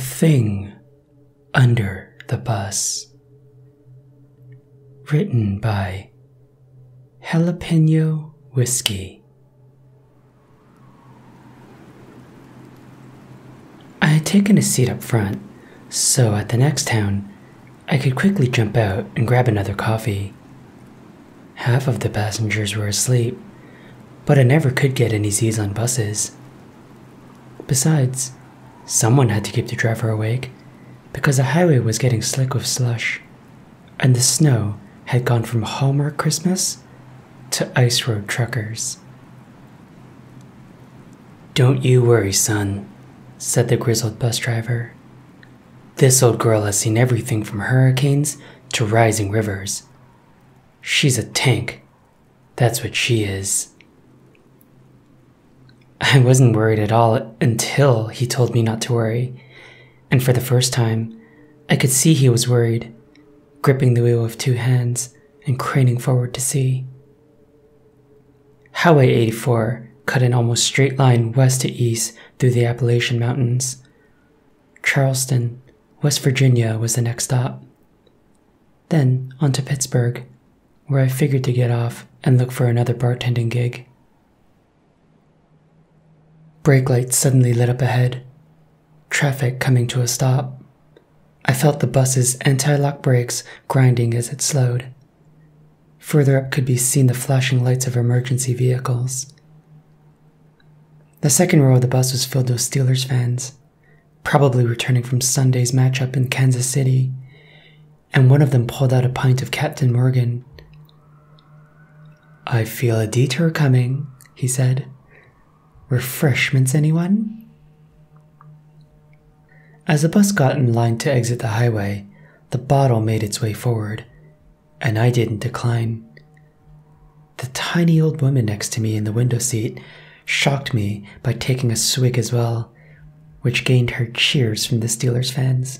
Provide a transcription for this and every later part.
Thing Under the Bus. Written by Jalapeno Whiskey. I had taken a seat up front, so at the next town, I could quickly jump out and grab another coffee. Half of the passengers were asleep, but I never could get any Z's on buses. Besides, someone had to keep the driver awake, because the highway was getting slick with slush, and the snow had gone from Hallmark Christmas to ice road truckers. "Don't you worry, son," said the grizzled bus driver. "This old girl has seen everything from hurricanes to rising rivers. She's a tank. That's what she is." I wasn't worried at all until he told me not to worry, and for the first time, I could see he was worried, gripping the wheel with two hands and craning forward to see. Highway 84 cut an almost straight line west to east through the Appalachian Mountains. Charleston, West Virginia was the next stop. Then on to Pittsburgh, where I figured to get off and look for another bartending gig. Brake lights suddenly lit up ahead, traffic coming to a stop. I felt the bus's anti-lock brakes grinding as it slowed. Further up could be seen the flashing lights of emergency vehicles. The second row of the bus was filled with Steelers fans, probably returning from Sunday's matchup in Kansas City, and one of them pulled out a pint of Captain Morgan. "I feel a detour coming," he said. "Refreshments, anyone?" As the bus got in line to exit the highway, the bottle made its way forward, and I didn't decline. The tiny old woman next to me in the window seat shocked me by taking a swig as well, which gained her cheers from the Steelers fans.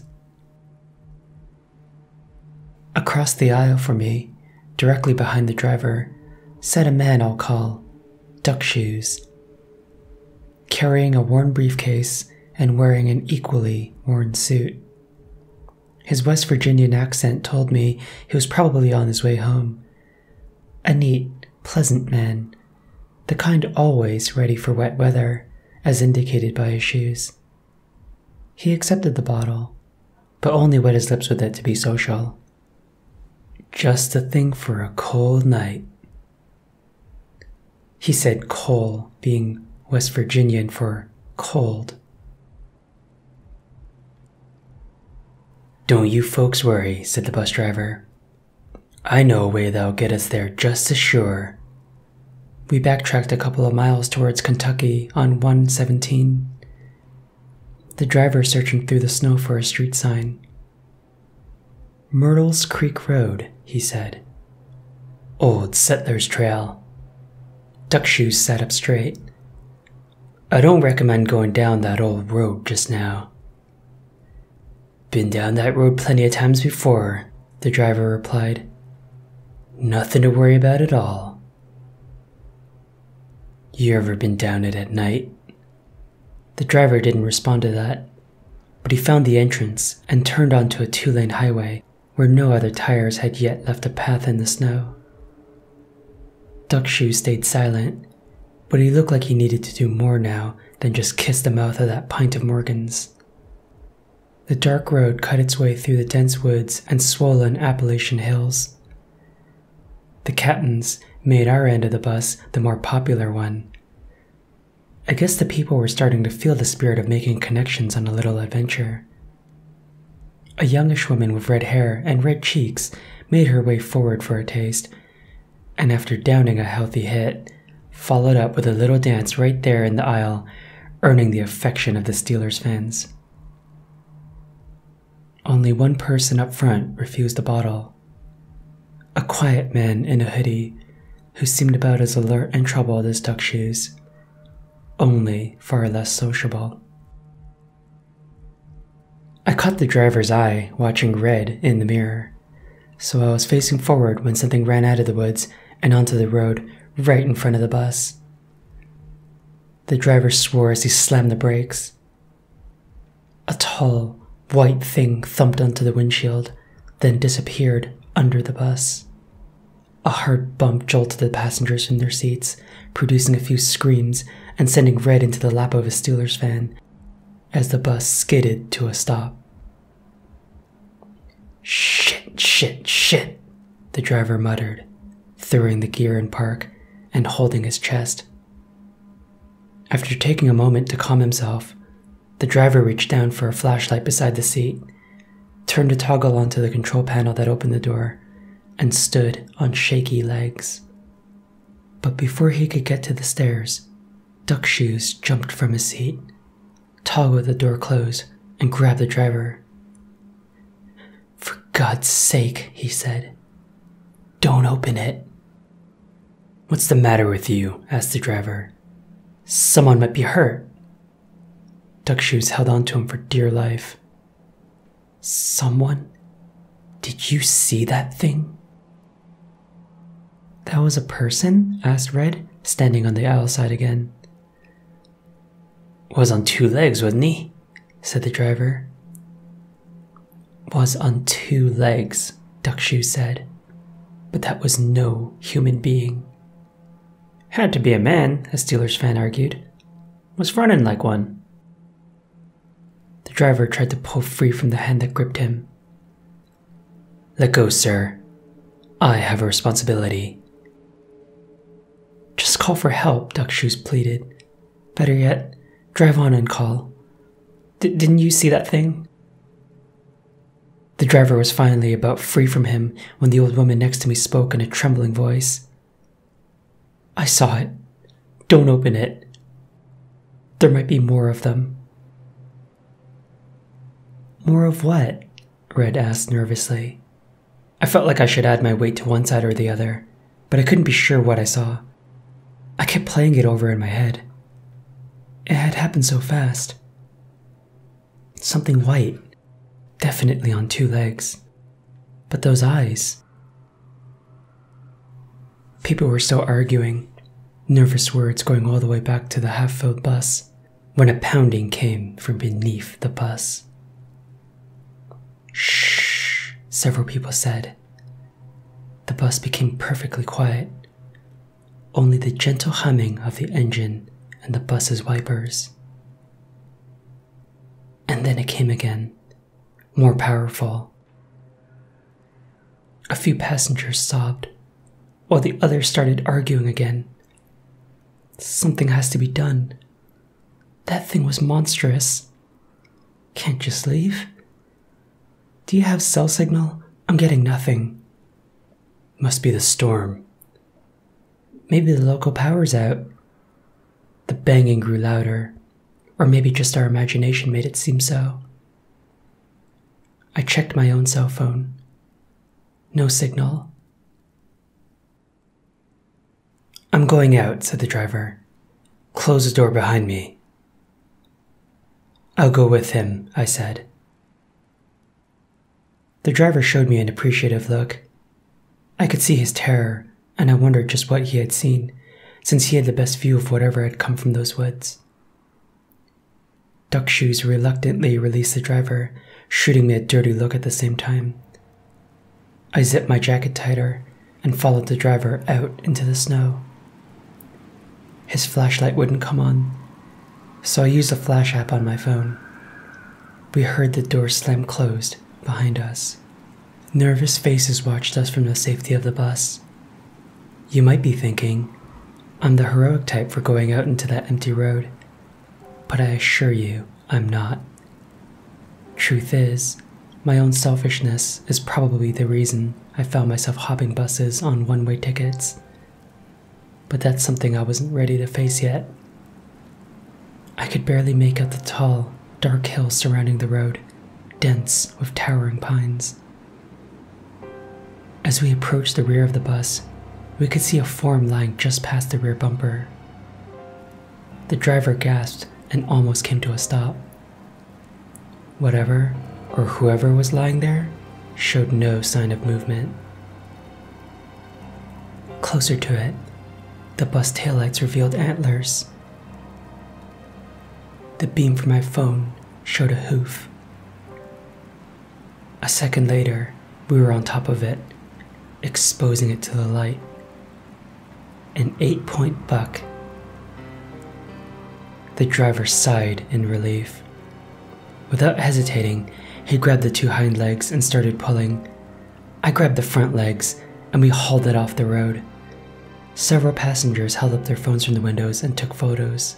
Across the aisle from me, directly behind the driver, sat a man I'll call Duck Shoes, carrying a worn briefcase and wearing an equally worn suit. His West Virginian accent told me he was probably on his way home. A neat, pleasant man, the kind always ready for wet weather, as indicated by his shoes. He accepted the bottle, but only wet his lips with it to be social. "Just the thing for a cold night." He said "coal" being West Virginian for cold. "Don't you folks worry," said the bus driver. "I know a way that'll get us there just as sure." We backtracked a couple of miles towards Kentucky on 117. The driver searching through the snow for a street sign. "Myrtles Creek Road," he said. "Old Settler's Trail." Duck Shoes sat up straight. "I don't recommend going down that old road just now." "Been down that road plenty of times before," the driver replied. "Nothing to worry about at all." "You ever been down it at night?" The driver didn't respond to that, but he found the entrance and turned onto a two-lane highway where no other tires had yet left a path in the snow. Duck Shoes stayed silent, but he looked like he needed to do more now than just kiss the mouth of that pint of Morgan's. The dark road cut its way through the dense woods and swollen Appalachian hills. The captains made our end of the bus the more popular one. I guess the people were starting to feel the spirit of making connections on a little adventure. A youngish woman with red hair and red cheeks made her way forward for a taste, and after downing a healthy hit, followed up with a little dance right there in the aisle, earning the affection of the Steelers fans. Only one person up front refused the bottle. A quiet man in a hoodie who seemed about as alert and troubled as Duck Shoes, only far less sociable. I caught the driver's eye watching red in the mirror, so I was facing forward when something ran out of the woods and onto the road right in front of the bus. The driver swore as he slammed the brakes. A tall, white thing thumped onto the windshield, then disappeared under the bus. A hard bump jolted the passengers from their seats, producing a few screams and sending Red into the lap of a Steelers fan as the bus skidded to a stop. "Shit, shit, shit," the driver muttered, throwing the gear in park and holding his chest. After taking a moment to calm himself, the driver reached down for a flashlight beside the seat, turned a toggle onto the control panel that opened the door, and stood on shaky legs. But before he could get to the stairs, Duck Shoes jumped from his seat, toggled the door closed, and grabbed the driver. "For God's sake," he said, "don't open it." "What's the matter with you?" asked the driver. "Someone might be hurt." Duck Shoes held on to him for dear life. "Someone? Did you see that thing?" "That was a person?" asked Red, standing on the aisle side again. "Was on 2 legs, wasn't he?" said the driver. "Was on 2 legs," Duck Shoes said, "but that was no human being." "Had to be a man," a Steelers fan argued. "Was running like one." The driver tried to pull free from the hand that gripped him. "Let go, sir. I have a responsibility." "Just call for help," Duck Shoes pleaded. "Better yet, drive on and call. Didn't you see that thing?" The driver was finally about free from him when the old woman next to me spoke in a trembling voice. "I saw it. Don't open it. There might be more of them." "More of what?" Red asked nervously. I felt like I should add my weight to one side or the other, but I couldn't be sure what I saw. I kept playing it over in my head. It had happened so fast. Something white, definitely on 2 legs. But those eyes. People were still arguing, nervous words going all the way back to the half-filled bus, when a pounding came from beneath the bus. "Shh," several people said. The bus became perfectly quiet, only the gentle humming of the engine and the bus's wipers. And then it came again, more powerful. A few passengers sobbed, while the others started arguing again. Something has to be done. That thing was monstrous. Can't just leave? Do you have cell signal? I'm getting nothing. Must be the storm. Maybe the local power's out. The banging grew louder, or maybe just our imagination made it seem so. I checked my own cell phone. No signal. "I'm going out," said the driver. "Close the door behind me." "I'll go with him," I said. The driver showed me an appreciative look. I could see his terror, and I wondered just what he had seen, since he had the best view of whatever had come from those woods. Duck Shoes reluctantly released the driver, shooting me a dirty look at the same time. I zipped my jacket tighter and followed the driver out into the snow. His flashlight wouldn't come on, so I used a flash app on my phone. We heard the door slam closed behind us. Nervous faces watched us from the safety of the bus. You might be thinking, I'm the heroic type for going out into that empty road, but I assure you, I'm not. Truth is, my own selfishness is probably the reason I found myself hopping buses on one-way tickets. But that's something I wasn't ready to face yet. I could barely make out the tall, dark hills surrounding the road, dense with towering pines. As we approached the rear of the bus, we could see a form lying just past the rear bumper. The driver gasped and almost came to a stop. Whatever, or whoever was lying there, showed no sign of movement. Closer to it, the bus taillights revealed antlers. The beam from my phone showed a hoof. A second later, we were on top of it, exposing it to the light. An 8-point buck. The driver sighed in relief. Without hesitating, he grabbed the 2 hind legs and started pulling. I grabbed the front legs, and we hauled it off the road. Several passengers held up their phones from the windows and took photos.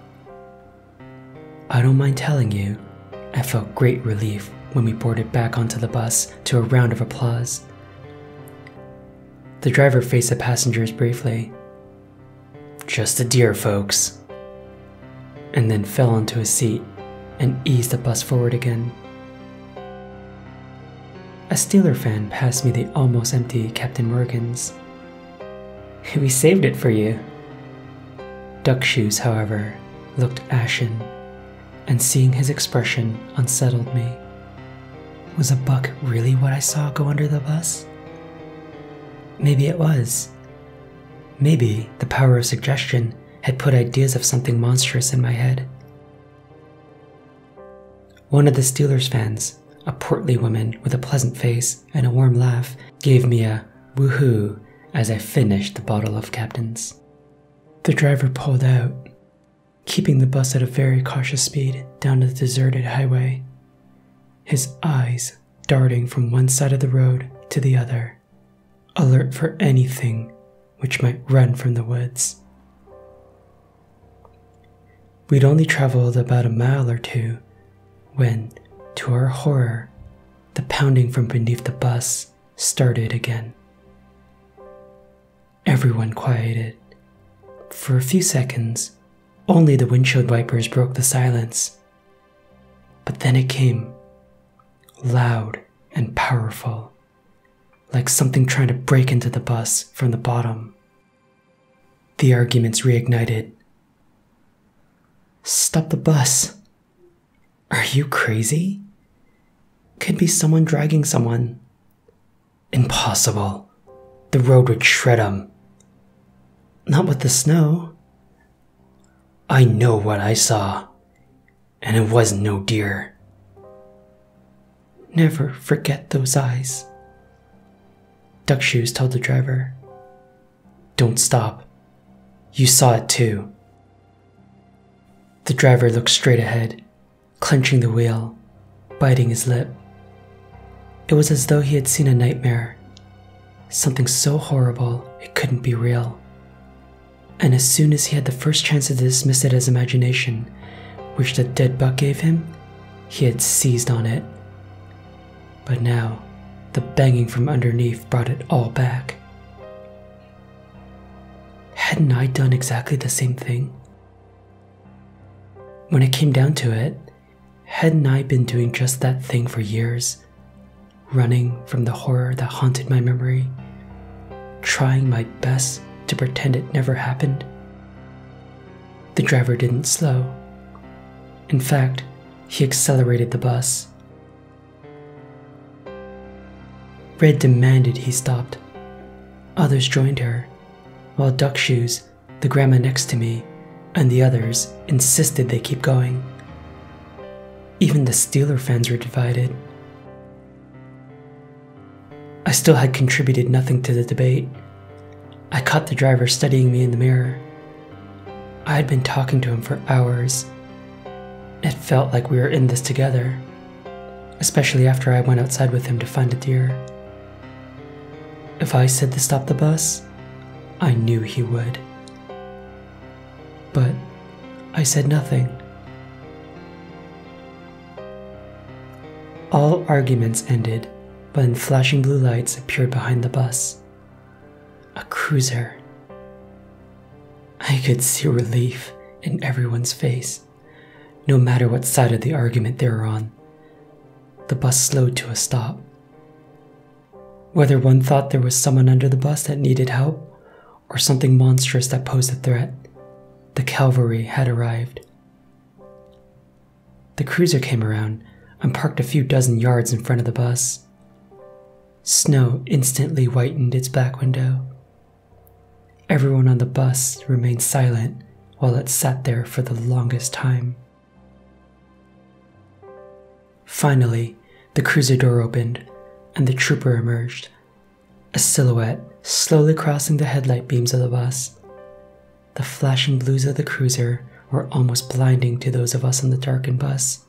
I don't mind telling you, I felt great relief when we boarded back onto the bus to a round of applause. The driver faced the passengers briefly. "Just a deer, folks," and then fell onto his seat and eased the bus forward again. A Steeler fan passed me the almost empty Captain Morgan's. "We saved it for you." Duck Shoes, however, looked ashen, and seeing his expression unsettled me. Was a buck really what I saw go under the bus? Maybe it was. Maybe the power of suggestion had put ideas of something monstrous in my head. One of the Steelers fans, a portly woman with a pleasant face and a warm laugh, gave me a woohoo as I finished the bottle of Captain's. The driver pulled out, keeping the bus at a very cautious speed down the deserted highway, his eyes darting from one side of the road to the other, alert for anything which might run from the woods. We'd only traveled about a mile or 2 when, to our horror, the pounding from beneath the bus started again. Everyone quieted. For a few seconds, only the windshield wipers broke the silence. But then it came, loud and powerful, like something trying to break into the bus from the bottom. The arguments reignited. "Stop the bus! Are you crazy? Could be someone dragging someone. Impossible. The road would shred 'em. Not with the snow. I know what I saw, and it wasn't no deer. Never forget those eyes." Duck Shoes told the driver. "Don't stop. You saw it too." The driver looked straight ahead, clenching the wheel, biting his lip. It was as though he had seen a nightmare, something so horrible it couldn't be real. And as soon as he had the first chance to dismiss it as imagination, which the dead buck gave him, he had seized on it. But now, the banging from underneath brought it all back. Hadn't I done exactly the same thing? When it came down to it, hadn't I been doing just that thing for years, running from the horror that haunted my memory, trying my best to pretend it never happened? The driver didn't slow. In fact, he accelerated the bus. Red demanded he stopped. Others joined her, while Duck Shoes, the grandma next to me, and the others insisted they keep going. Even the Steeler fans were divided. I still had contributed nothing to the debate. I caught the driver studying me in the mirror. I had been talking to him for hours. It felt like we were in this together, especially after I went outside with him to find a deer. If I said to stop the bus, I knew he would. But I said nothing. All arguments ended when flashing blue lights appeared behind the bus. A cruiser. I could see relief in everyone's face, no matter what side of the argument they were on. The bus slowed to a stop. Whether one thought there was someone under the bus that needed help, or something monstrous that posed a threat, the cavalry had arrived. The cruiser came around and parked a few dozen yards in front of the bus. Snow instantly whitened its back window. Everyone on the bus remained silent while it sat there for the longest time. Finally, the cruiser door opened, and the trooper emerged, a silhouette slowly crossing the headlight beams of the bus. The flashing blues of the cruiser were almost blinding to those of us on the darkened bus.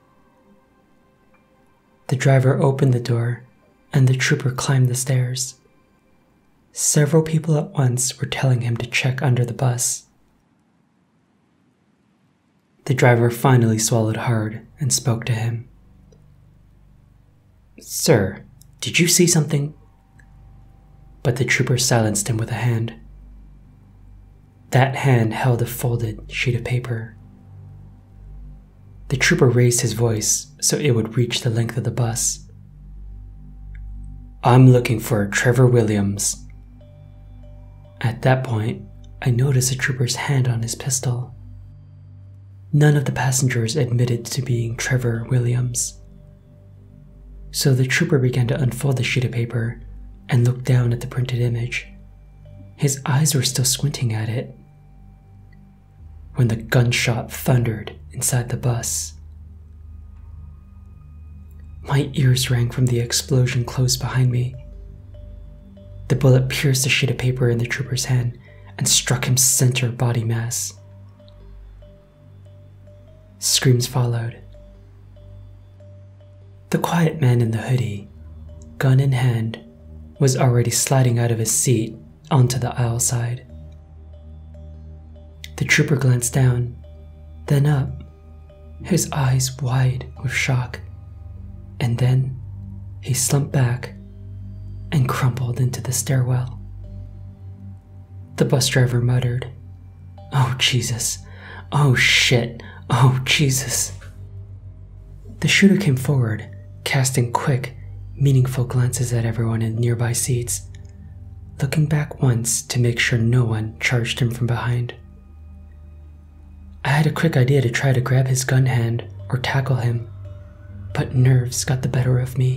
The driver opened the door, and the trooper climbed the stairs. Several people at once were telling him to check under the bus. The driver finally swallowed hard and spoke to him. "Sir, did you see something?" But the trooper silenced him with a hand. That hand held a folded sheet of paper. The trooper raised his voice so it would reach the length of the bus. "I'm looking for Trevor Williams." At that point, I noticed the trooper's hand on his pistol. None of the passengers admitted to being Trevor Williams. So the trooper began to unfold the sheet of paper and look down at the printed image. His eyes were still squinting at it when the gunshot thundered inside the bus. My ears rang from the explosion close behind me. The bullet pierced the sheet of paper in the trooper's hand and struck him center body mass. Screams followed. The quiet man in the hoodie, gun in hand, was already sliding out of his seat onto the aisle side. The trooper glanced down, then up, his eyes wide with shock, and then he slumped back and crumpled into the stairwell. The bus driver muttered, "Oh Jesus, oh shit, oh Jesus." The shooter came forward, casting quick, meaningful glances at everyone in nearby seats, looking back once to make sure no one charged him from behind. I had a quick idea to try to grab his gun hand or tackle him, but nerves got the better of me.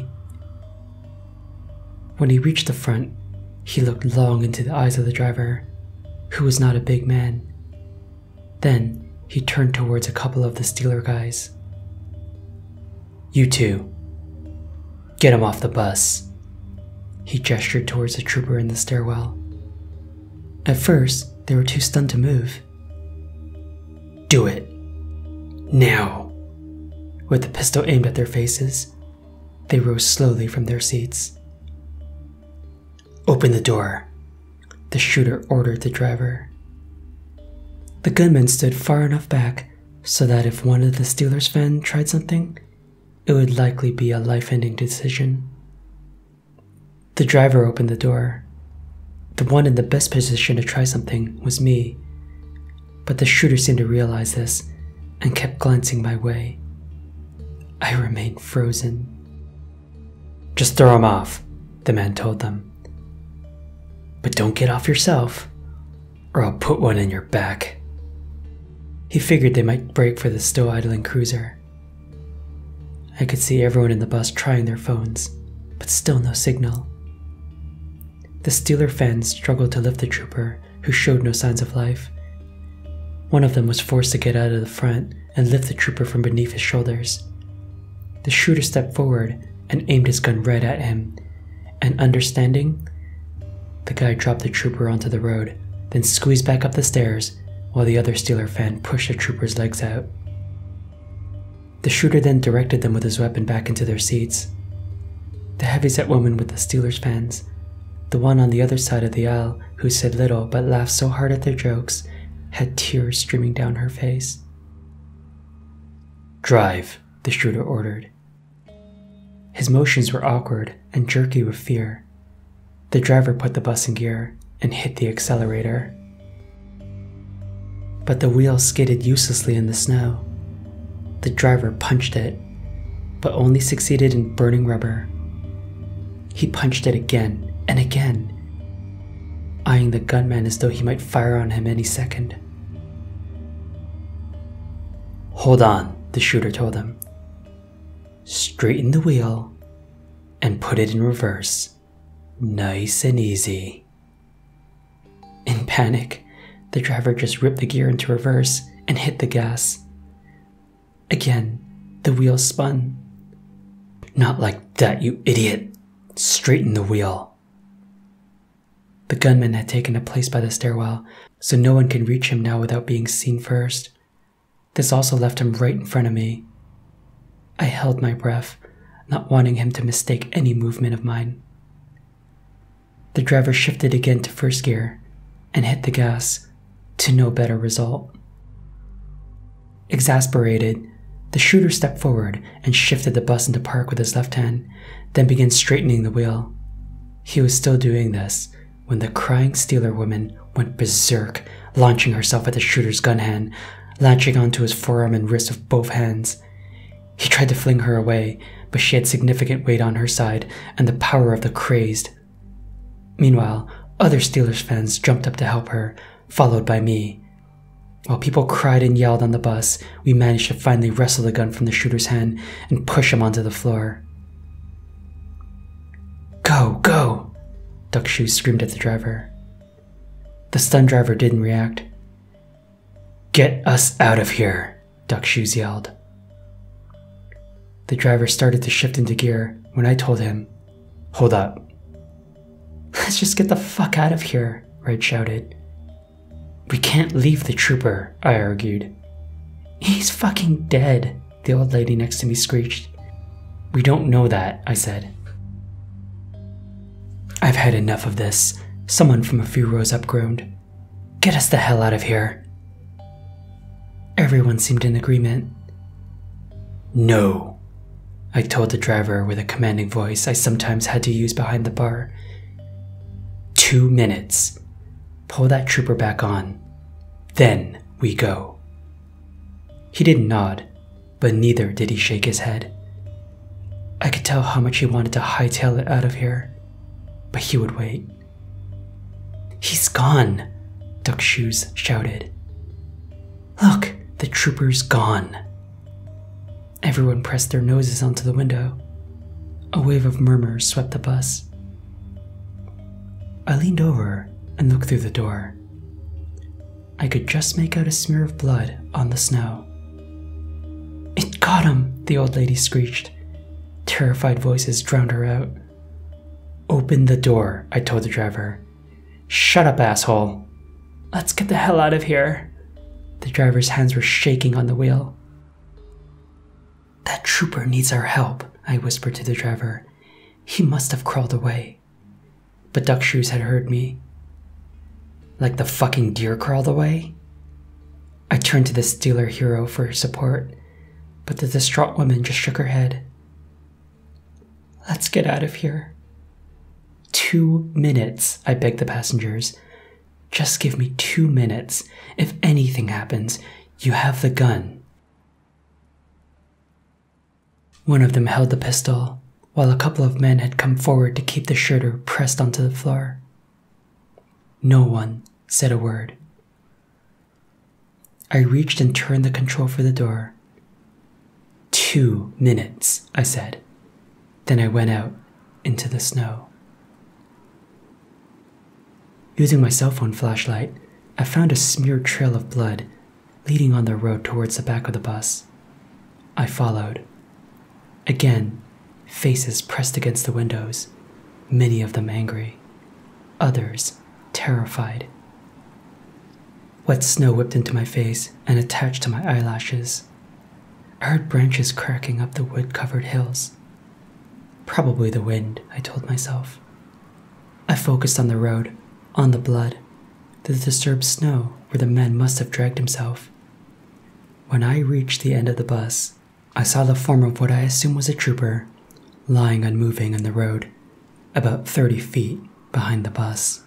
When he reached the front, he looked long into the eyes of the driver, who was not a big man. Then he turned towards a couple of the Steeler guys. "You two, get him off the bus." He gestured towards the trooper in the stairwell. At first, they were too stunned to move. "Do it. Now." With the pistol aimed at their faces, they rose slowly from their seats. "Open the door," the shooter ordered the driver. The gunman stood far enough back so that if one of the Steelers fans tried something, it would likely be a life-ending decision. The driver opened the door. The one in the best position to try something was me, but the shooter seemed to realize this and kept glancing my way. I remained frozen. "Just throw him off," the man told them. "But don't get off yourself, or I'll put one in your back." He figured they might break for the still idling cruiser. I could see everyone in the bus trying their phones, but still no signal. The Steeler fans struggled to lift the trooper, who showed no signs of life. One of them was forced to get out of the front and lift the trooper from beneath his shoulders. The shooter stepped forward and aimed his gun right at him, and understanding, the guy dropped the trooper onto the road, then squeezed back up the stairs while the other Steeler fan pushed the trooper's legs out. The shooter then directed them with his weapon back into their seats. The heavyset woman with the Steelers fans, the one on the other side of the aisle who said little but laughed so hard at their jokes, had tears streaming down her face. "Drive," the shooter ordered. His motions were awkward and jerky with fear. The driver put the bus in gear and hit the accelerator. But the wheel skidded uselessly in the snow. The driver punched it, but only succeeded in burning rubber. He punched it again and again, eyeing the gunman as though he might fire on him any second. "Hold on," the shooter told him. "Straighten the wheel and put it in reverse. Nice and easy." In panic, the driver just ripped the gear into reverse and hit the gas. Again, the wheel spun, Not like that, you idiot. Straighten the wheel. The gunman had taken a place by the stairwell, so no one can reach him now without being seen first. This also left him right in front of me. I held my breath, not wanting him to mistake any movement of mine. The driver shifted again to first gear and hit the gas, to no better result. Exasperated, the shooter stepped forward and shifted the bus into park with his left hand, then began straightening the wheel. He was still doing this when the crying Steeler woman went berserk, launching herself at the shooter's gun hand, latching onto his forearm and wrist with both hands. He tried to fling her away, but she had significant weight on her side and the power of the crazed. Meanwhile, other Steelers fans jumped up to help her, followed by me. While people cried and yelled on the bus, we managed to finally wrestle the gun from the shooter's hand and push him onto the floor. "Go, go!" Duck Shoes screamed at the driver. The stunned driver didn't react. "Get us out of here!" Duck Shoes yelled. The driver started to shift into gear when I told him, "Hold up." "Let's just get the fuck out of here," Red shouted. "We can't leave the trooper," I argued. "He's fucking dead," the old lady next to me screeched. "We don't know that," I said. "I've had enough of this," someone from a few rows up groaned. "Get us the hell out of here." Everyone seemed in agreement. "No," I told the driver with a commanding voice I sometimes had to use behind the bar. 2 minutes. Pull that trooper back on. Then we go." He didn't nod, but neither did he shake his head. I could tell how much he wanted to hightail it out of here, but he would wait. "He's gone," Duck Shoes shouted. "Look, the trooper's gone." Everyone pressed their noses onto the window. A wave of murmurs swept the bus. I leaned over and looked through the door. I could just make out a smear of blood on the snow. "It got him," the old lady screeched. Terrified voices drowned her out. "Open the door," I told the driver. "Shut up, asshole." "Let's get the hell out of here." The driver's hands were shaking on the wheel. "That trooper needs our help," I whispered to the driver. "He must have crawled away." But Duck Shoes had heard me. "Like the fucking deer crawled away?" I turned to the Steeler hero for support, but the distraught woman just shook her head. "Let's get out of here." 2 minutes, I begged the passengers. "Just give me 2 minutes. If anything happens, you have the gun." One of them held the pistol, while a couple of men had come forward to keep the shooter pressed onto the floor. No one said a word. I reached and turned the control for the door. 2 minutes, I said. Then I went out into the snow. Using my cell phone flashlight, I found a smeared trail of blood leading on the road towards the back of the bus. I followed. Again, faces pressed against the windows, many of them angry, others terrified. Wet snow whipped into my face and attached to my eyelashes. I heard branches cracking up the wood-covered hills. Probably the wind, I told myself. I focused on the road, on the blood, the disturbed snow where the man must have dragged himself. When I reached the end of the bus, I saw the form of what I assumed was a trooper, lying unmoving in the road, about 30 feet behind the bus.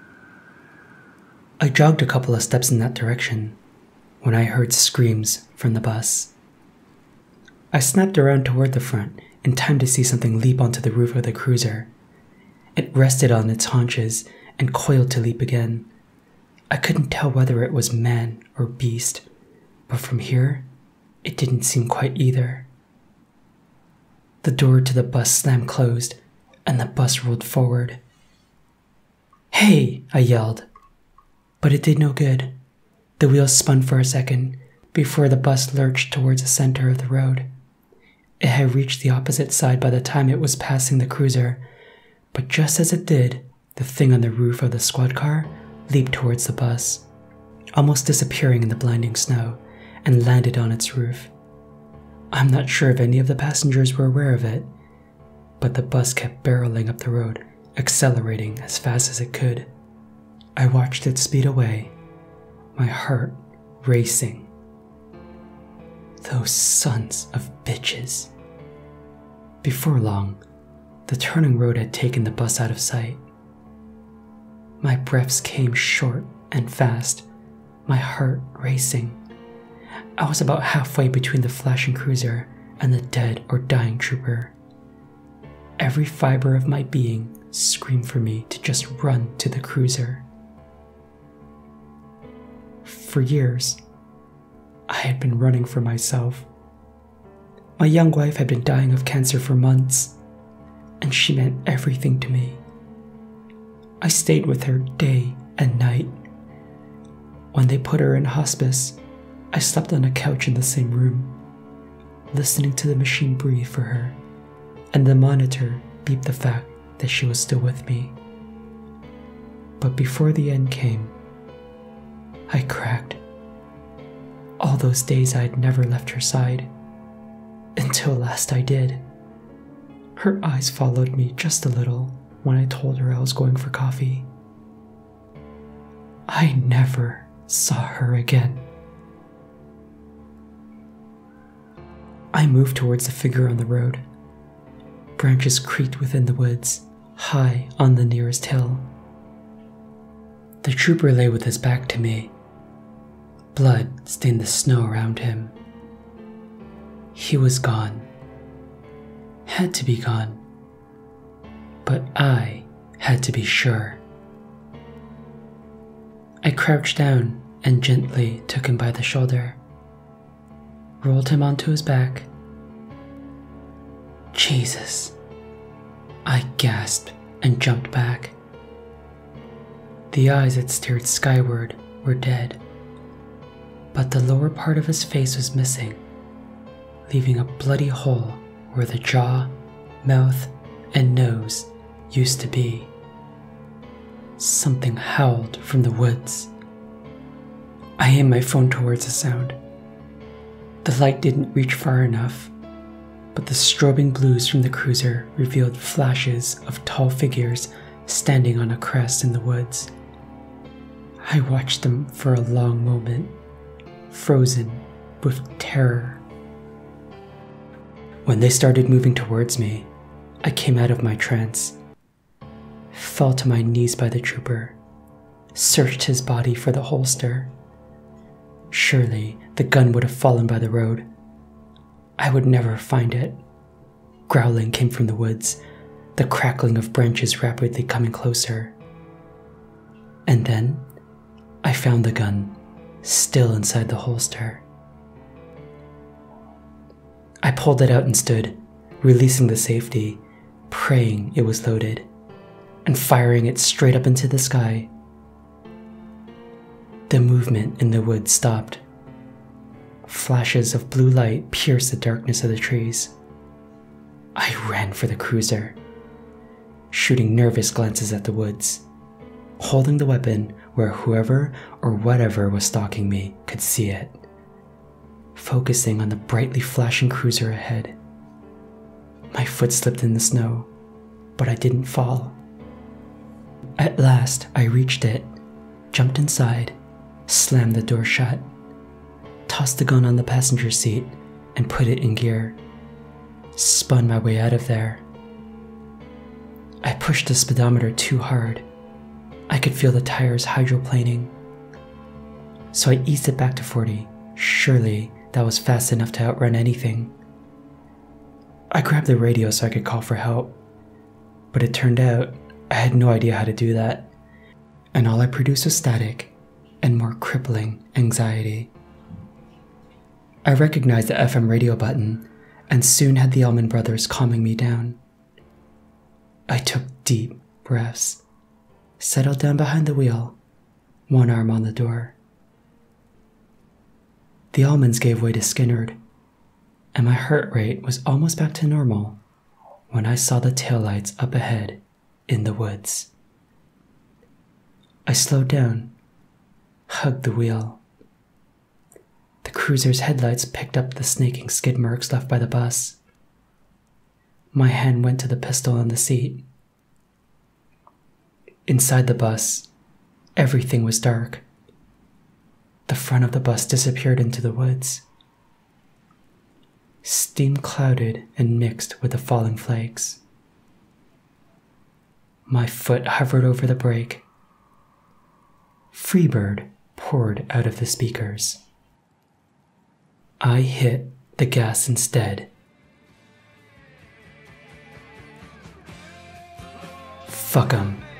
I jogged a couple of steps in that direction when I heard screams from the bus. I snapped around toward the front in time to see something leap onto the roof of the cruiser. It rested on its haunches and coiled to leap again. I couldn't tell whether it was man or beast, but from here, it didn't seem quite either. The door to the bus slammed closed, and the bus rolled forward. "Hey!" I yelled. But it did no good. The wheels spun for a second before the bus lurched towards the center of the road. It had reached the opposite side by the time it was passing the cruiser, but just as it did, the thing on the roof of the squad car leaped towards the bus, almost disappearing in the blinding snow, and landed on its roof. I'm not sure if any of the passengers were aware of it, but the bus kept barreling up the road, accelerating as fast as it could. I watched it speed away, my heart racing. Those sons of bitches. Before long, the turning road had taken the bus out of sight. My breaths came short and fast, my heart racing. I was about halfway between the flashing cruiser and the dead or dying trooper. Every fiber of my being screamed for me to just run to the cruiser. For years, I had been running for myself. My young wife had been dying of cancer for months, and she meant everything to me. I stayed with her day and night. When they put her in hospice, I slept on a couch in the same room, listening to the machine breathe for her, and the monitor beep the fact that she was still with me. But before the end came, I cracked. All those days I had never left her side, until last I did. Her eyes followed me just a little when I told her I was going for coffee. I never saw her again. I moved towards the figure on the road. Branches creaked within the woods, high on the nearest hill. The trooper lay with his back to me. Blood stained the snow around him. He was gone. Had to be gone. But I had to be sure. I crouched down and gently took him by the shoulder, rolled him onto his back. Jesus! I gasped and jumped back. The eyes that stared skyward were dead, but the lower part of his face was missing, leaving a bloody hole where the jaw, mouth, and nose used to be. Something howled from the woods. I aimed my phone towards the sound. The light didn't reach far enough, but the strobing blues from the cruiser revealed flashes of tall figures standing on a crest in the woods. I watched them for a long moment, frozen with terror. When they started moving towards me, I came out of my trance, fell to my knees by the trooper, searched his body for the holster. Surely the gun would have fallen by the road. I would never find it. Growling came from the woods, the crackling of branches rapidly coming closer. And then I found the gun, still inside the holster. I pulled it out and stood, releasing the safety, praying it was loaded, and firing it straight up into the sky. The movement in the woods stopped. Flashes of blue light pierced the darkness of the trees. I ran for the cruiser, shooting nervous glances at the woods, holding the weapon where whoever or whatever was stalking me could see it, focusing on the brightly flashing cruiser ahead. My foot slipped in the snow, but I didn't fall. At last, I reached it, jumped inside, slammed the door shut, tossed the gun on the passenger seat, and put it in gear. Spun my way out of there. I pushed the speedometer too hard. I could feel the tires hydroplaning. So I eased it back to 40. Surely that was fast enough to outrun anything. I grabbed the radio so I could call for help, but it turned out I had no idea how to do that, and all I produced was static and more crippling anxiety. I recognized the FM radio button and soon had the Allman Brothers calming me down. I took deep breaths, settled down behind the wheel, one arm on the door. The Allmans gave way to Skinnerd. and my heart rate was almost back to normal when I saw the taillights up ahead in the woods. I slowed down, hugged the wheel. The cruiser's headlights picked up the snaking skid marks left by the bus. My hand went to the pistol on the seat. Inside the bus, everything was dark. The front of the bus disappeared into the woods. Steam clouded and mixed with the falling flakes. My foot hovered over the brake. Freebird poured out of the speakers. I hit the gas instead. Fuck 'em.